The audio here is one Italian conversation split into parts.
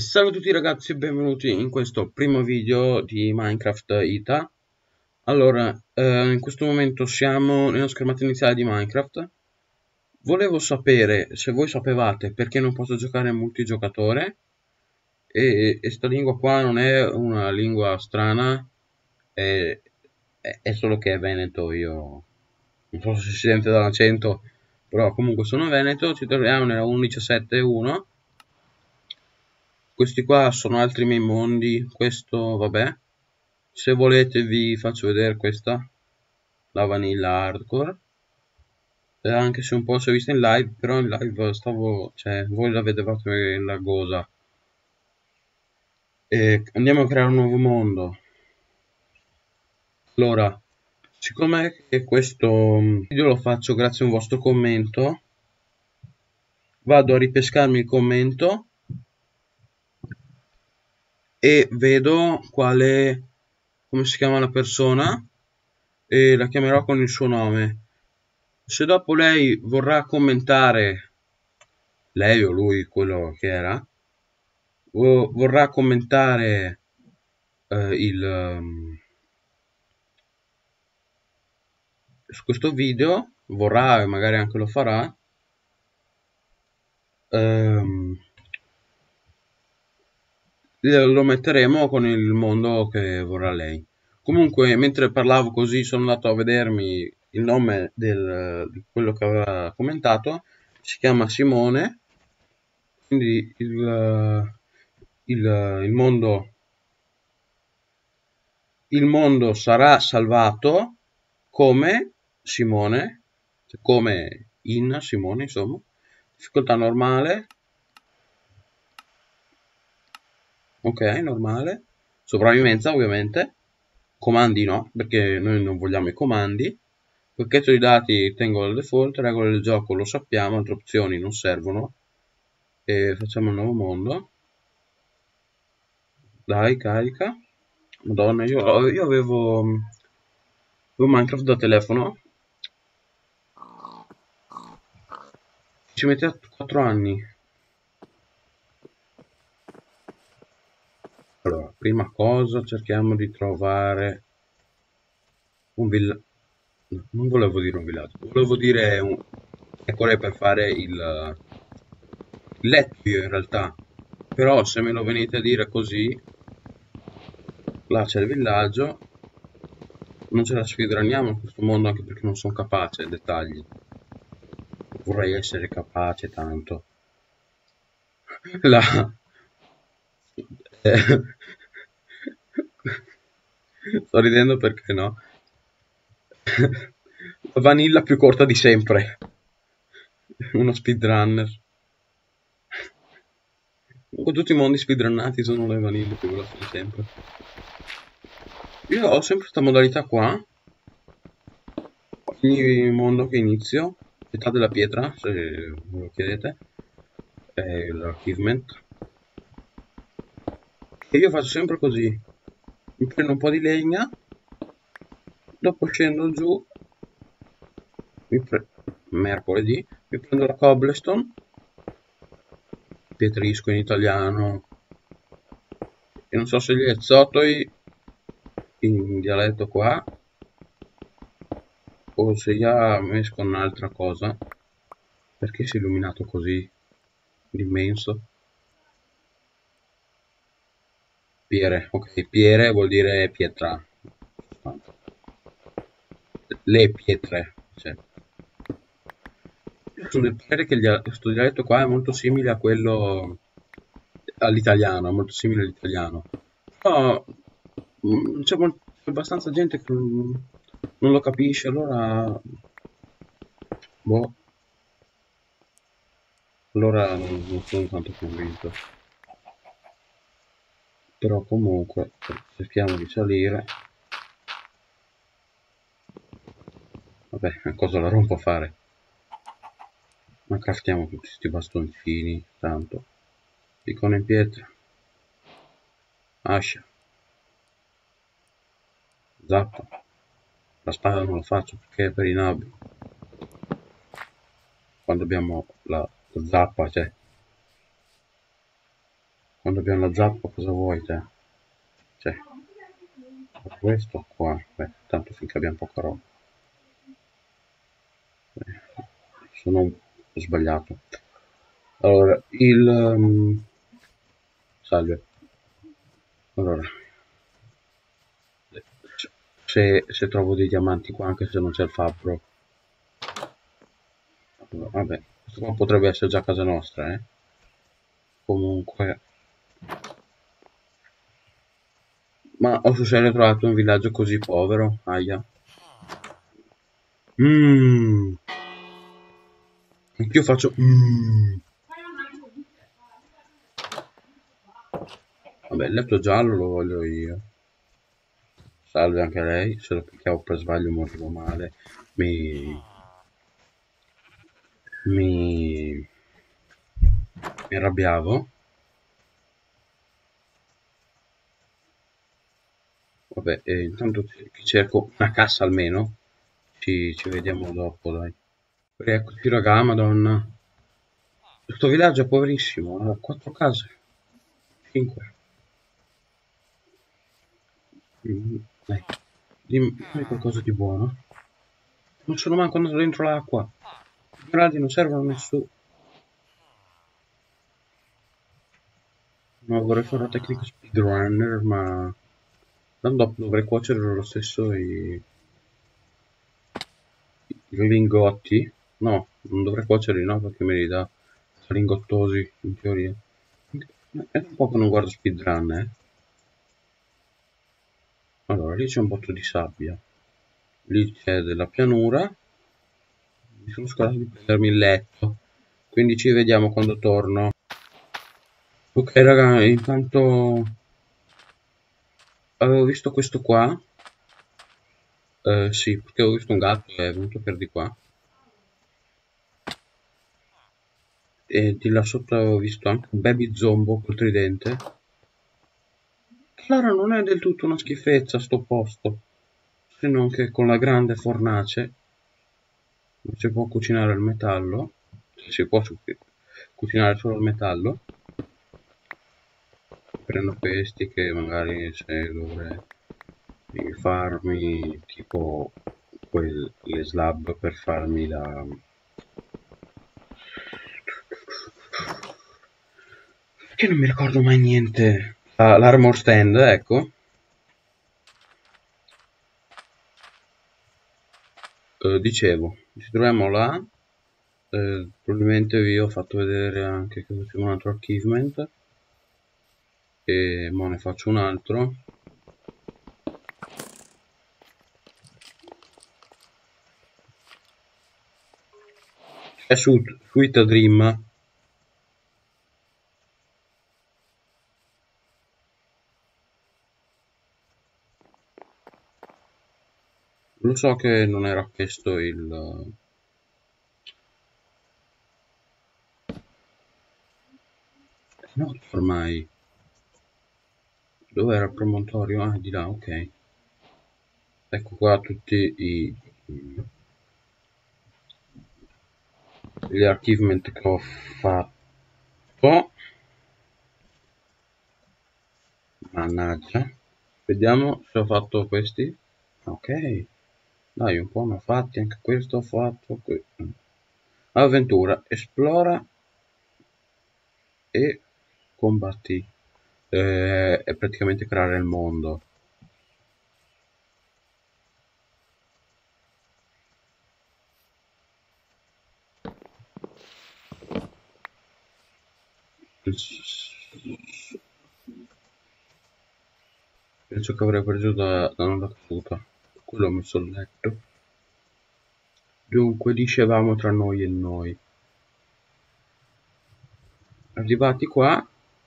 Salve a tutti ragazzi e benvenuti in questo primo video di Minecraft Ita. Allora, in questo momento siamo nella schermata iniziale di Minecraft. Volevo sapere se voi sapevate perché non posso giocare in multigiocatore. E sta lingua qua non è una lingua strana, è solo che è veneto. Io non so se si sente dall'accento, però comunque sono veneto. Ci troviamo nella 1.17.1. Questi qua sono altri miei mondi. Questo vabbè, se volete vi faccio vedere questa, la vanilla hardcore, anche se un po' si è vista in live, però in live voi la vedevate laggosa. E andiamo a creare un nuovo mondo. Allora, siccome che questo video lo faccio grazie a un vostro commento, vado a ripescarmi il commento e vedo come si chiama la persona e la chiamerò con il suo nome. Se dopo lei vorrà commentare, lei o lui, quello che era, vorrà commentare su questo video, vorrà e magari anche lo farà, lo metteremo con il mondo che vorrà lei. Comunque, mentre parlavo così, sono andato a vedermi il nome di quello che aveva commentato. Si chiama Simone, quindi il mondo sarà salvato come Simone, come in Simone, insomma. Difficoltà normale. Ok, normale. Sopravvivenza, ovviamente. Comandi no, perché noi non vogliamo i comandi. Pacchetto di dati tengo al default. Regole del gioco lo sappiamo, altre opzioni non servono. E facciamo un nuovo mondo. Dai, carica. Madonna, io avevo Minecraft da telefono. Ci metteva 4 anni. Allora, prima cosa cerchiamo di trovare un villaggio. No, non volevo dire un villaggio, volevo dire un pecore per fare il letto io in realtà. Però se me lo venite a dire così, là c'è il villaggio, non ce la sfidraniamo in questo mondo anche perché non sono capace ai dettagli. Vorrei essere capace tanto. Là. Sto ridendo perché no. La vanilla più corta di sempre. Uno speedrunner. Con tutti i mondi speedrunnati sono le vanille più veloci di sempre. Io ho sempre questa modalità qua. Ogni mondo che inizio, età della pietra, se me lo chiedete, è l'achievement. E io faccio sempre così. Mi prendo un po' di legna, dopo scendo giù, mercoledì, mi prendo la cobblestone, pietrisco in italiano, e non so se gli ezzotoi in dialetto qua, o se già mesco un'altra cosa, perché si è illuminato così, d'immenso. Piere, ok, piere vuol dire pietra, le pietre, cioè. Sono del parere che questo dialetto qua è molto simile a quello all'italiano, è molto simile all'italiano. Però c'è abbastanza gente che non lo capisce, allora boh, allora non sono tanto convinto. Però comunque cerchiamo di salire. Vabbè, cosa la rompo a fare? Ma craftiamo tutti questi bastoncini, tanto. Piccone in pietra. Ascia. Zappa. La spada non la faccio perché è per i nabbi. Quando abbiamo la zappa, cioè. Quando abbiamo la zappa cosa vuoi te? Cioè, questo qua, beh, tanto finché abbiamo poca roba. Sono un po' sbagliato. Allora, salve. Allora, se trovo dei diamanti qua, anche se non c'è il fabbro, allora, vabbè, questo qua potrebbe essere già casa nostra, eh. Comunque, ma ho sul serio trovato un villaggio così povero, aia. Mmm, anch'io faccio Vabbè, il letto giallo lo voglio io. Salve anche a lei, se lo picchiavo per sbaglio morivo male. Mi... mi... mi arrabbiavo. Vabbè, intanto cerco una cassa almeno. Ci vediamo dopo, dai. Rieccoci raga, madonna. Questo villaggio è poverissimo, ha 4 case. 5. Dai, dimmi qualcosa di buono. Non sono manco andato dentro l'acqua. I smeraldi non servono a nessuno. No, vorrei fare una tecnica speedrunner, ma dopo dovrei cuocere lo stesso i lingotti. No, non dovrei cuocerli, no, perché me li dà lingottosi, in teoria. È un po' che non guardo speedrun, eh. Allora, lì c'è un botto di sabbia. Lì c'è della pianura. Mi sono scordato di prendermi il letto. Quindi ci vediamo quando torno. Ok, raga, intanto avevo visto questo qua. Sì, perché ho visto un gatto e è venuto per di qua. E di là sotto avevo visto anche un baby zombo col tridente. Allora non è del tutto una schifezza sto posto, se non che con la grande fornace non si può cucinare il metallo, si può cucinare solo il metallo. Prendo questi che magari se dovrei farmi tipo le slab per farmi la... Che non mi ricordo mai niente. L'armor stand, ecco. Dicevo, ci troviamo là. Probabilmente vi ho fatto vedere anche che facevo un altro achievement. E mo ne faccio un altro. È su Sweet Dream. Lo so che non era questo il... No, ormai. Dove era il promontorio? Ah, di là, ok. Ecco qua tutti gli achievement che ho fatto. Mannaggia. Vediamo se ho fatto questi. Ok. Dai, un po' ne ho fatti, anche questo ho fatto. Avventura, esplora e combatti. È praticamente creare il mondo. Penso che avrei preso da una battuta. Quello ho messo il letto. Dunque, dicevamo tra noi e noi. Arrivati qua,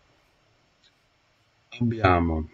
abbiamo...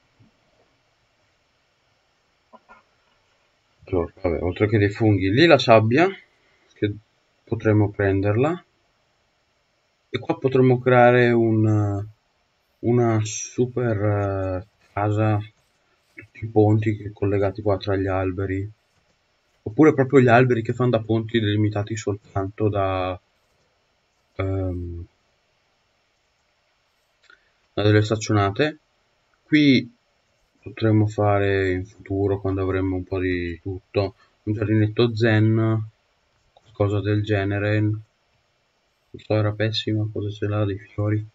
Allora, vabbè, oltre che dei funghi, lì la sabbia, che potremmo prenderla. E qua potremmo creare una super casa, tutti i ponti collegati qua tra gli alberi. Oppure proprio gli alberi che fanno da ponti delimitati soltanto ehm, delle staccionate. Qui potremmo fare in futuro, quando avremo un po' di tutto, un giardinetto zen, qualcosa del genere. Non so, era pessima, cosa ce l'ha dei fiori.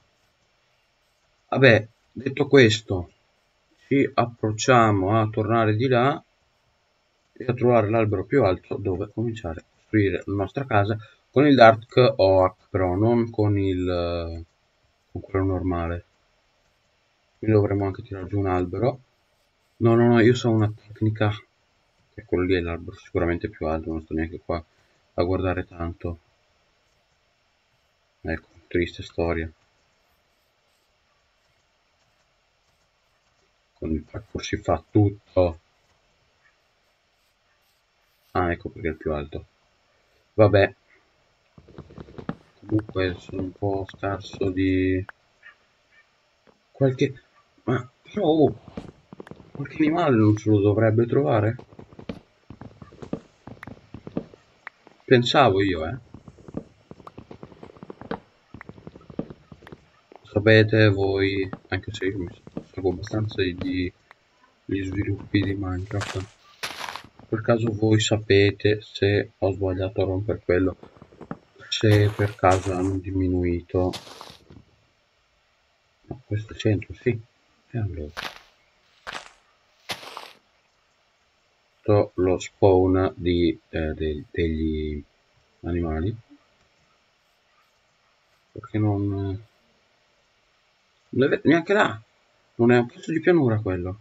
Vabbè, detto questo, ci approcciamo a tornare di là e a trovare l'albero più alto dove cominciare a costruire la nostra casa con il Dark Oak, però non con con quello normale. Quindi dovremmo anche tirare giù un albero. No, no, no, io so una tecnica, che quello lì è l'albero sicuramente più alto, non sto neanche qua a guardare tanto. Ecco, triste storia. Con il parkour si fa tutto. Ah, ecco perché è il più alto. Vabbè, comunque sono un po' scarso di qualche... Ma però qualche animale non se lo dovrebbe trovare? Pensavo io, eh. Sapete voi, anche se io mi seguo abbastanza gli sviluppi di Minecraft, per caso voi sapete se ho sbagliato a rompere quello, se per caso hanno diminuito, no, questo è 100, sì, e allora, lo spawn degli animali, perché non è neanche là, non è un pezzo di pianura quello.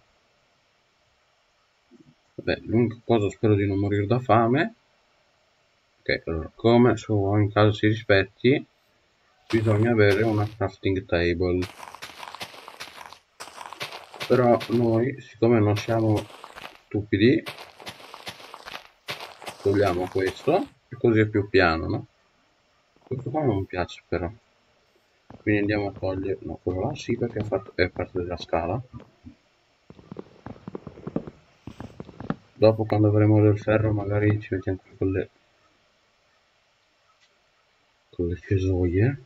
Vabbè, l'unica cosa spero di non morire da fame. Ok, allora, come su ogni caso si rispetti, bisogna avere una crafting table. Però noi, siccome non siamo stupidi, togliamo questo, e così è più piano, no? Questo qua non mi piace però. Quindi andiamo a togliere, no, quello là sì perché è parte della scala. Dopo quando avremo del ferro magari ci mettiamo qui con le cesoie.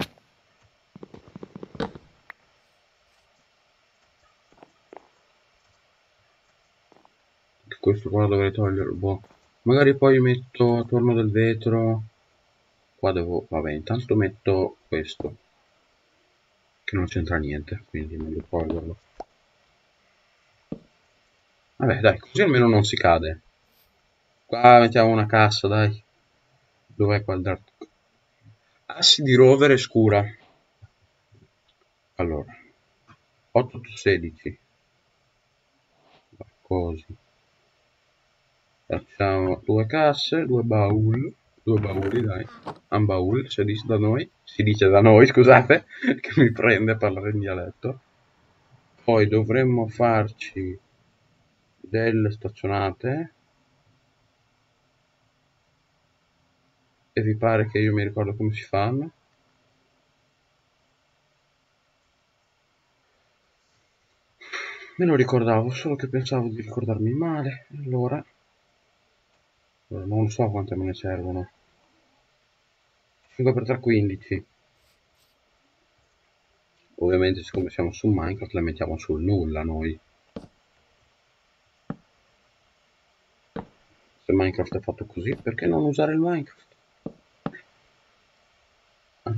Questo qua dovrei toglierlo, boh. Magari poi metto attorno del vetro. Qua devo, vabbè, intanto metto questo, che non c'entra niente, quindi meglio toglierlo. Vabbè, dai, così almeno non si cade. Qua mettiamo una cassa, dai. Dov'è qua il dark? Assi di rovere scura. Allora, 8 su 16. Così. Facciamo due casse, due bauli, dai. Un baul, si dice da noi, scusate, che mi prende a parlare in dialetto. Poi dovremmo farci delle staccionate. E vi pare che io mi ricordo come si fanno? Me lo ricordavo, solo che pensavo di ricordarmi male. Allora, non so quante me ne servono. 5x3 15. Ovviamente siccome siamo su Minecraft le mettiamo sul nulla noi. Se Minecraft è fatto così, perché non usare il Minecraft? Ah,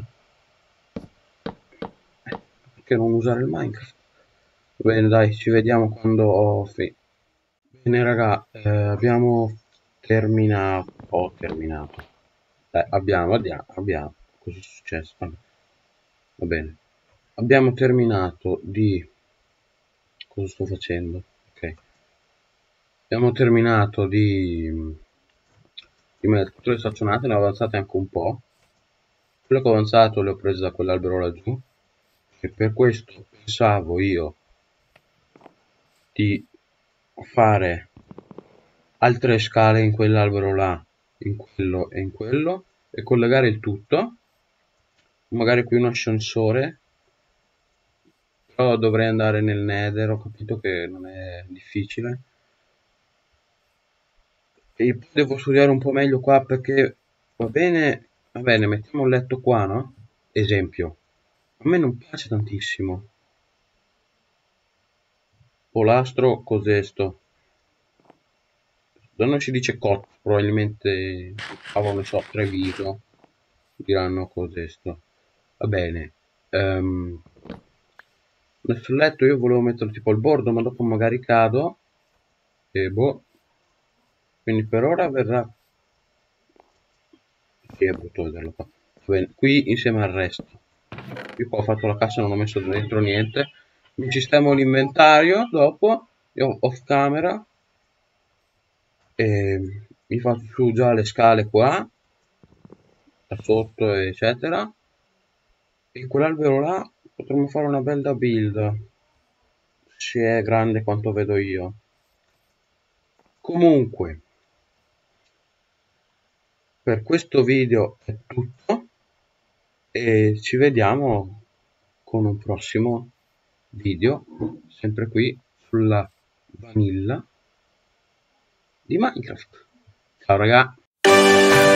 perché non usare il Minecraft? Bene, dai, ci vediamo quando ho finito. Bene, raga, abbiamo terminato. Ho terminato. Abbiamo. Cosa è successo? Vabbè, va bene. Abbiamo terminato di... Cosa sto facendo? Ok. Abbiamo terminato di mettere tutte le staccionate, ne ho avanzate anche un po'. Quello che ho avanzato le ho prese da quell'albero laggiù. E per questo pensavo io di fare altre scale in quell'albero là, in quello e collegare il tutto. Magari qui un ascensore, però dovrei andare nel Nether, ho capito che non è difficile. E poi devo studiare un po' meglio qua perché va bene, mettiamo un letto qua, no? Esempio. A me non piace tantissimo. Polastro, cos'è sto? Da noi si dice cotto, probabilmente ne so, Treviso diranno cos'è sto. Va bene. Nel letto io volevo mettere tipo il bordo, ma dopo magari cado. E boh. Quindi per ora verrà. Sì, è brutto vederlo qua. Va bene, qui insieme al resto. Io qua ho fatto la cassa e non ho messo dentro niente. Mi sistemo l'inventario dopo, io off camera, e mi faccio su già le scale qua, da sotto eccetera. E quell'albero là potremmo fare una bella build, se è grande quanto vedo io. Comunque, per questo video è tutto e ci vediamo con un prossimo video, sempre qui sulla vanilla di Minecraft. Ciao raga!